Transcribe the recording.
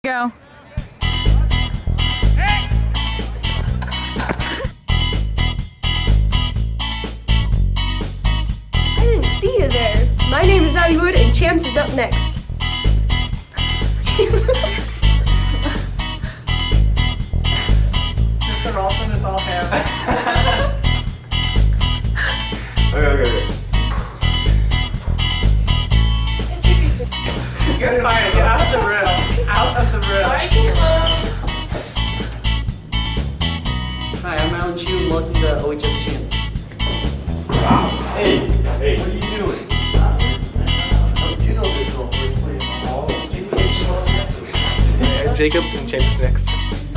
Go. I didn't see you there. My name is Abby Wood and Champs is up next. Mr. Ralston is all him. Okay. Good fight. Get out of the room. Out of the room. Hi, I'm Alan Chu. Welcome to OHS Champs. Wow. Hey, what are you doing? You know this girl first place. Oh, Jacob and Champs is next.